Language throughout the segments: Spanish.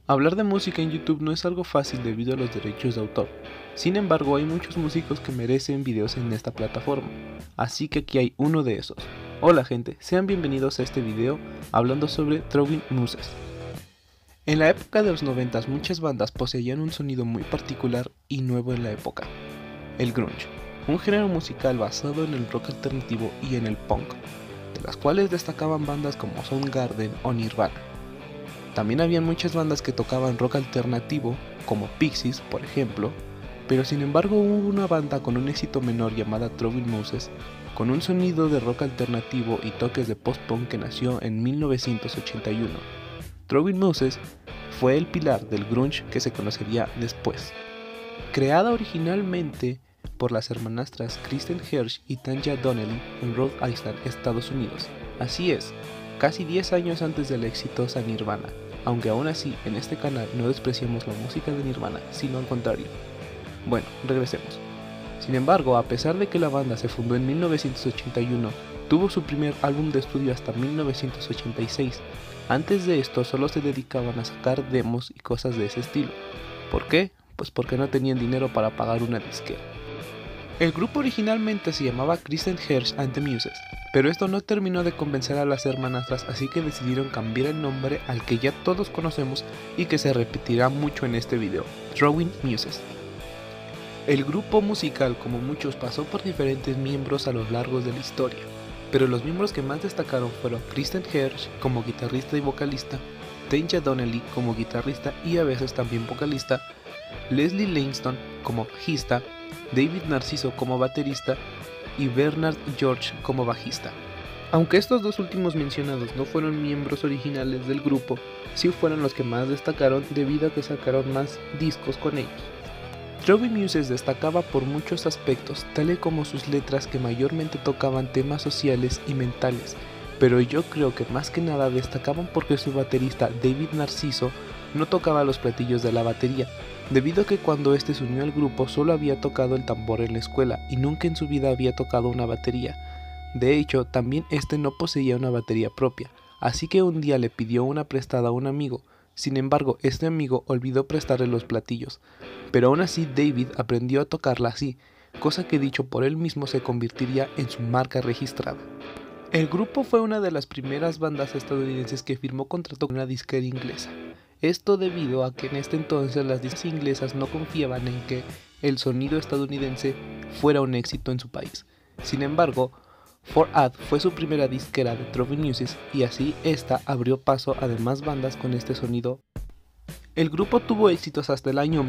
Hablar de música en YouTube no es algo fácil debido a los derechos de autor. Sin embargo, hay muchos músicos que merecen videos en esta plataforma, así que aquí hay uno de esos. Hola gente, sean bienvenidos a este video hablando sobre Throwing Muses. En la época de los 90 muchas bandas poseían un sonido muy particular y nuevo en la época, el grunge, un género musical basado en el rock alternativo y en el punk, de las cuales destacaban bandas como Soundgarden o Nirvana. También habían muchas bandas que tocaban rock alternativo, como Pixies por ejemplo, pero sin embargo hubo una banda con un éxito menor llamada Throwing Muses, con un sonido de rock alternativo y toques de post-punk que nació en 1981. Throwing Muses fue el pilar del grunge que se conocería después. Creada originalmente por las hermanastras Kristen Hersh y Tanya Donnelly en Rhode Island, Estados Unidos. Así es, casi 10 años antes de la exitosa Nirvana, aunque aún así en este canal no despreciamos la música de Nirvana, sino al contrario. Bueno, regresemos. Sin embargo, a pesar de que la banda se fundó en 1981, tuvo su primer álbum de estudio hasta 1986. Antes de esto solo se dedicaban a sacar demos y cosas de ese estilo. ¿Por qué? Pues porque no tenían dinero para pagar una disquera. El grupo originalmente se llamaba Kristen Hersh and the Muses, pero esto no terminó de convencer a las hermanastras, así que decidieron cambiar el nombre al que ya todos conocemos y que se repetirá mucho en este video, Throwing Muses. El grupo musical, como muchos, pasó por diferentes miembros a lo largo de la historia, pero los miembros que más destacaron fueron Kristen Hersh como guitarrista y vocalista, Tanya Donnelly como guitarrista y a veces también vocalista, Leslie Langston como bajista, David Narciso como baterista y Bernard George como bajista. Aunque estos dos últimos mencionados no fueron miembros originales del grupo, sí fueron los que más destacaron debido a que sacaron más discos con ellos. Throwing Muses destacaba por muchos aspectos, tales como sus letras que mayormente tocaban temas sociales y mentales, pero yo creo que más que nada destacaban porque su baterista David Narciso no tocaba los platillos de la batería, debido a que cuando este se unió al grupo solo había tocado el tambor en la escuela y nunca en su vida había tocado una batería. De hecho, también este no poseía una batería propia, así que un día le pidió una prestada a un amigo. Sin embargo, este amigo olvidó prestarle los platillos, pero aún así David aprendió a tocarla así, cosa que dicho por él mismo se convertiría en su marca registrada. El grupo fue una de las primeras bandas estadounidenses que firmó contrato con una disquera inglesa. Esto debido a que en este entonces las discos inglesas no confiaban en que el sonido estadounidense fuera un éxito en su país. Sin embargo, 4AD fue su primera disquera de Throwing Muses y así esta abrió paso a demás bandas con este sonido. El grupo tuvo éxitos hasta el año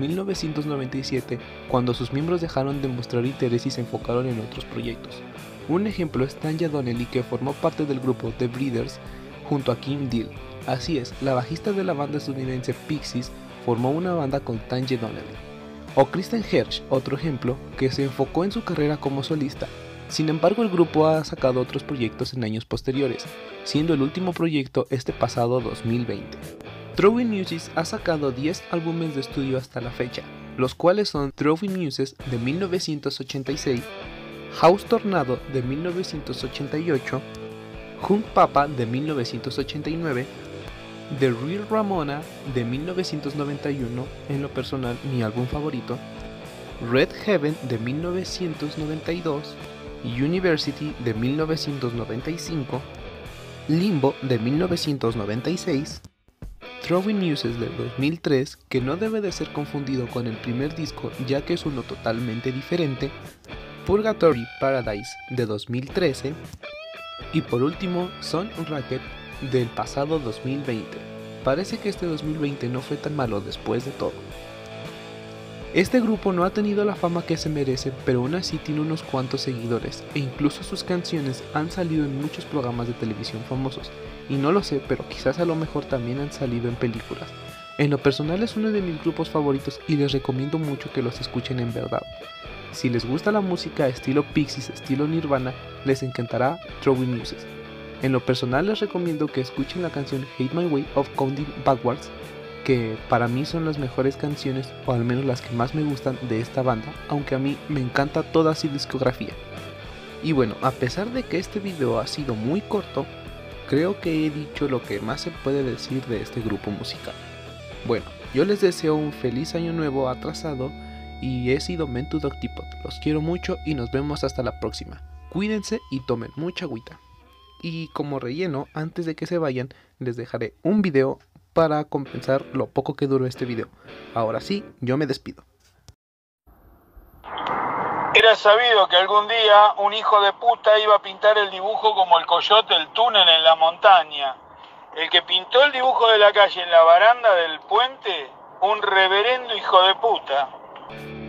1997, cuando sus miembros dejaron de mostrar interés y se enfocaron en otros proyectos. Un ejemplo es Tanya Donnelly, que formó parte del grupo The Breeders junto a Kim Deal. Así es, la bajista de la banda estadounidense Pixies formó una banda con Tanya Donnelly. O Kristen Hersh, otro ejemplo, que se enfocó en su carrera como solista. Sin embargo, el grupo ha sacado otros proyectos en años posteriores, siendo el último proyecto este pasado 2020. Throwing Muses ha sacado 10 álbumes de estudio hasta la fecha, los cuales son Throwing Muses de 1986, House Tornado de 1988, Hung Papa de 1989, The Real Ramona de 1991, en lo personal mi álbum favorito, Red Heaven de 1992, University de 1995, Limbo de 1996, Throwing Muses de 2003, que no debe de ser confundido con el primer disco ya que es uno totalmente diferente, Purgatory Paradise de 2013 y por último Sun Racket del pasado 2020. Parece que este 2020 no fue tan malo después de todo. Este grupo no ha tenido la fama que se merece, pero aún así tiene unos cuantos seguidores e incluso sus canciones han salido en muchos programas de televisión famosos, y no lo sé, pero quizás a lo mejor también han salido en películas. En lo personal es uno de mis grupos favoritos y les recomiendo mucho que los escuchen en verdad. Si les gusta la música estilo Pixies, estilo Nirvana, les encantará Throwing Muses. En lo personal les recomiendo que escuchen la canción Hate My Way of Counting Backwards, que para mí son las mejores canciones, o al menos las que más me gustan de esta banda, aunque a mí me encanta toda su discografía. Y bueno, a pesar de que este video ha sido muy corto, creo que he dicho lo que más se puede decir de este grupo musical. Bueno, yo les deseo un feliz año nuevo atrasado y he sido Mentud Octipod. Los quiero mucho y nos vemos hasta la próxima. Cuídense y tomen mucha agüita. Y como relleno, antes de que se vayan, les dejaré un video para compensar lo poco que duró este video. Ahora sí, yo me despido. Era sabido que algún día un hijo de puta iba a pintar el dibujo como el coyote el túnel en la montaña. El que pintó el dibujo de la calle en la baranda del puente, un reverendo hijo de puta.